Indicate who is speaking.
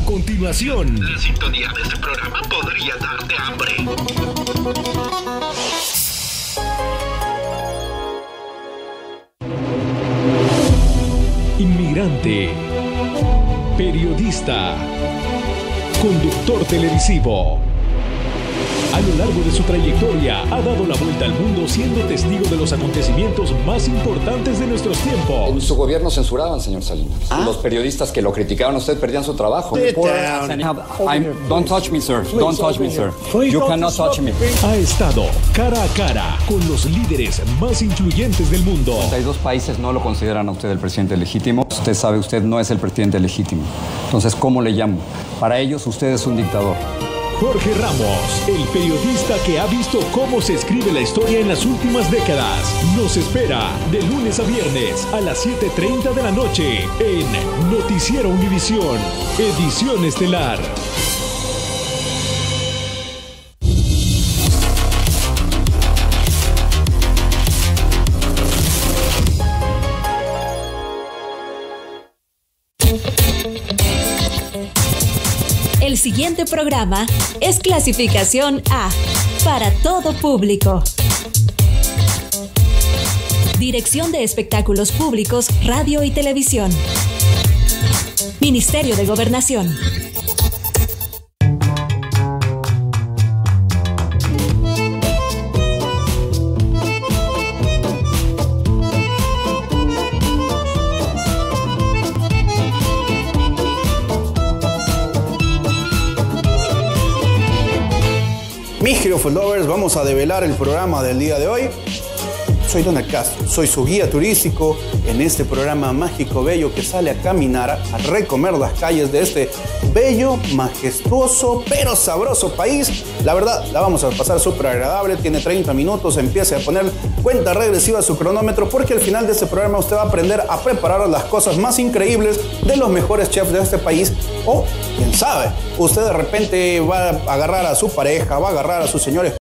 Speaker 1: continuación.
Speaker 2: La sintonía de este programa podría darte hambre.
Speaker 1: Inmigrante, periodista, conductor televisivo. A lo largo de su trayectoria ha dado la vuelta al mundo siendo testigo de los acontecimientos más importantes de nuestros tiempos.
Speaker 3: En su gobierno censuraban, señor Salinas. Los periodistas que lo criticaban a usted perdían su trabajo.
Speaker 4: Don't touch me, sir. Don't touch me, sir. You cannot touch me.
Speaker 1: Ha estado cara a cara con los líderes más influyentes del mundo.
Speaker 4: 32 países no lo consideran a usted el presidente legítimo. Usted sabe, usted no es el presidente legítimo. Entonces, ¿cómo le llamo? Para ellos, usted es un dictador.
Speaker 1: Jorge Ramos, el periodista que ha visto cómo se escribe la historia en las últimas décadas, nos espera de lunes a viernes a las 7:30 de la noche en Noticiero Univisión, edición estelar.
Speaker 5: El siguiente programa es clasificación A, para todo público. Dirección de Espectáculos Públicos, Radio y Televisión. Ministerio de Gobernación.
Speaker 6: Mis queridos lovers, vamos a develar el programa del día de hoy. Soy Donald Castro, soy su guía turístico en este programa mágico, bello, que sale a caminar, a recomer las calles de este bello, majestuoso, pero sabroso país. La verdad, la vamos a pasar súper agradable, tiene 30 minutos, empiece a poner cuenta regresiva a su cronómetro, porque al final de este programa usted va a aprender a preparar las cosas más increíbles de los mejores chefs de este país. O, quién sabe, usted de repente va a agarrar a su pareja, va a agarrar a su señor